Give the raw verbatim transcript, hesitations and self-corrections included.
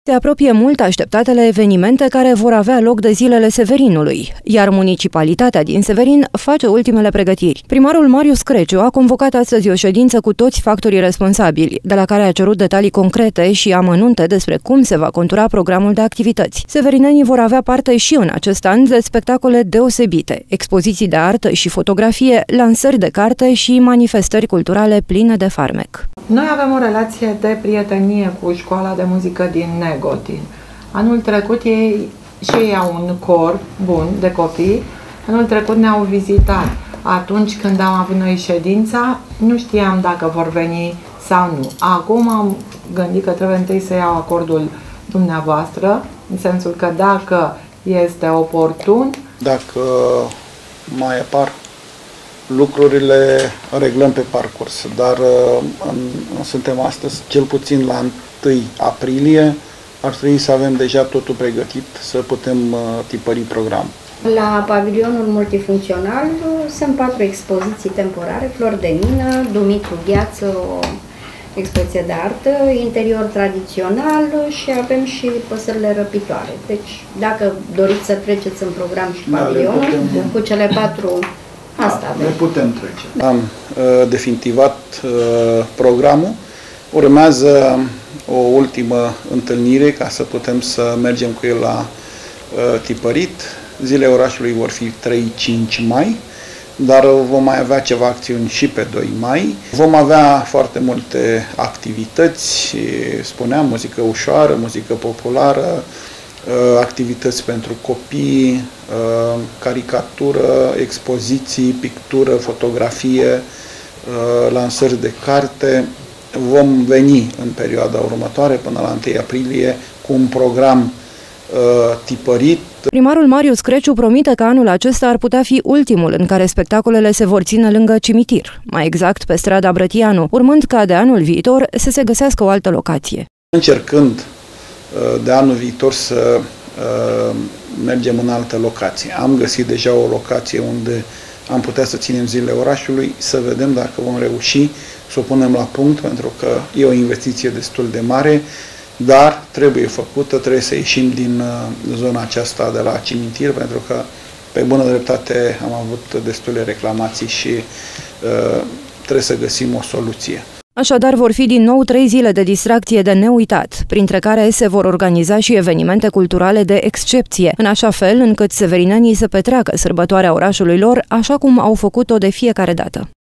Se apropie mult așteptatele evenimente care vor avea loc de zilele Severinului, iar municipalitatea din Severin face ultimele pregătiri. Primarul Marius Creciu a convocat astăzi o ședință cu toți factorii responsabili, de la care a cerut detalii concrete și amănunte despre cum se va contura programul de activități. Severinenii vor avea parte și în acest an de spectacole deosebite, expoziții de artă și fotografie, lansări de carte și manifestări culturale pline de farmec. Noi avem o relație de prietenie cu școala de muzică din Negotin. Anul trecut ei și ei au un cor bun de copii. Anul trecut ne-au vizitat. Atunci când am avut noi ședința, nu știam dacă vor veni sau nu. Acum am gândit că trebuie întâi să iau acordul dumneavoastră, în sensul că dacă este oportun. Dacă mai apar lucrurile, reglăm pe parcurs, dar în, suntem astăzi, cel puțin la întâi aprilie, ar trebui să avem deja totul pregătit, să putem uh, tipări programul. La pavilionul multifuncțional sunt patru expoziții temporare, flori de mină, Dumitru Gheață, o expoziție de artă, interior tradițional și avem și păsările răpitoare. Deci, dacă doriți să treceți în program și pavilionul, da, cu cele patru, asta avem. Ne putem trece. Am uh, definitivat uh, programul. Urmează o ultimă întâlnire ca să putem să mergem cu el la uh, tipărit. Zilele orașului vor fi trei cinci mai, dar vom mai avea ceva acțiuni și pe doi mai. Vom avea foarte multe activități, spuneam, muzică ușoară, muzică populară, uh, activități pentru copii, uh, caricatură, expoziții, pictură, fotografie, uh, lansări de carte. Vom veni în perioada următoare, până la întâi aprilie, cu un program uh, tipărit. Primarul Marius Creciu promite că anul acesta ar putea fi ultimul în care spectacolele se vor ține lângă cimitir, mai exact pe strada Brătianu, urmând ca de anul viitor să se găsească o altă locație. Încercând uh, de anul viitor să uh, mergem în altă locație. Am găsit deja o locație unde am putea să ținem zilele orașului, să vedem dacă vom reuși să o punem la punct, pentru că e o investiție destul de mare, dar trebuie făcută, trebuie să ieșim din uh, zona aceasta de la cimitir, pentru că pe bună dreptate am avut destule reclamații și uh, trebuie să găsim o soluție. Așadar, vor fi din nou trei zile de distracție de neuitat, printre care se vor organiza și evenimente culturale de excepție, în așa fel încât severinenii să petreacă sărbătoarea orașului lor așa cum au făcut-o de fiecare dată.